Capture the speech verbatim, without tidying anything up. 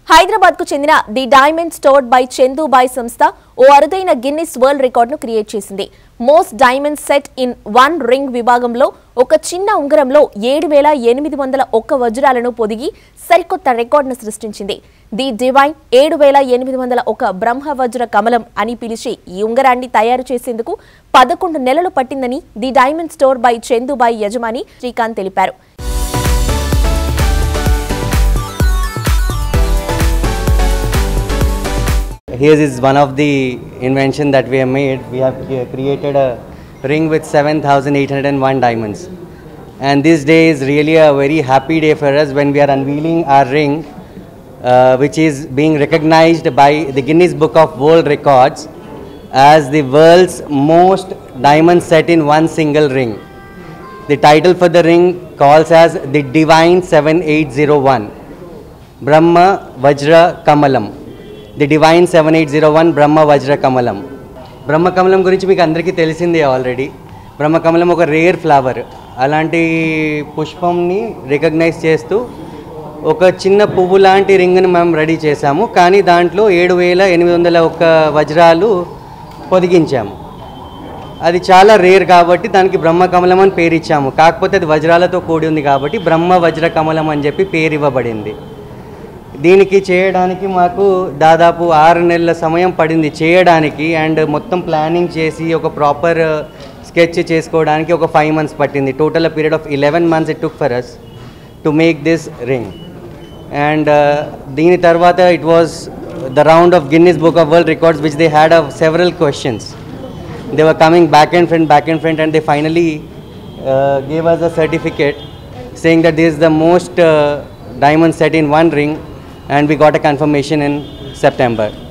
హైదరాబాద్ కు చెందిన the diamond store by Chandubhai సంస్థ ఓ అరుదైన గిన్నిస్ వరల్డ్ రికార్డును క్రియేట్ చేసింది. Most diamond set in one ring విభాగంలో ఒక చిన్న ఉంగరంలో ఏడు వేల ఎనిమిది వందల ఒక్క వజ్రాలను పొదిగి సరికొత్త రికార్డును సృష్టించింది. ది డివైన్ ఏడు వేల ఎనిమిది వందల ఒక బ్రహ్మ వజ్ర కమలం అని పిలిచి ఈ ఉంగరాన్ని తయారు చేసేందుకు పదకొండు నెలలు పట్టిందని the diamond store by Chandubhai యజమాని శ్రీకాంత్ తెలిపారు. Here is one of the invention that we have made. We have created a ring with seven thousand eight hundred one diamonds, and this day is really a very happy day for us when we are unveiling our ring, uh, which is being recognized by the Guinness Book of World Records as the world's most diamond set in one single ring. The title for the ring calls as the Divine seven eight zero one Brahma Vajra Kamalam. The divine seven eight zero one Brahma Vajra Kamalam. బ్రహ్మ కమలం గురించి మీకు అందరికీ తెలిసిందే already. బ్రహ్మ కమలం ఒక rare flower. అలాంటి పుష్పంని recognise చేస్తూ ఒక చిన్న పువ్వు లాంటి రింగ్ని మేము రెడీ చేశాము. కానీ దాంట్లో ఏడు వేల ఎనిమిది వందల ఒక్క వజ్రాలు పొదిగించాము. అది చాలా రేర్ కాబట్టి దానికి బ్రహ్మ కమలం అని పేరు ఇచ్చాము. కాకపోతే అది వజ్రాలతో కూడి ఉంది కాబట్టి బ్రహ్మ వజ్ర కమలం అని చెప్పి పేరు ఇవ్వబడింది. దీనికి చేయడానికి మాకు దాదాపు ఆరు నెలల సమయం పడింది చేయడానికి. అండ్ మొత్తం ప్లానింగ్ చేసి ఒక ప్రాపర్ స్కెచ్ చేసుకోవడానికి ఒక ఫైవ్ మంత్స్ పట్టింది. Total period of eleven months it took for us to make this ring. And దీని తర్వాత it was the round of Guinness book of world records which they had of several questions. They were coming back and front back and front and they finally gave us a certificate saying that this is the most diamond set in one ring, and we got a confirmation in September.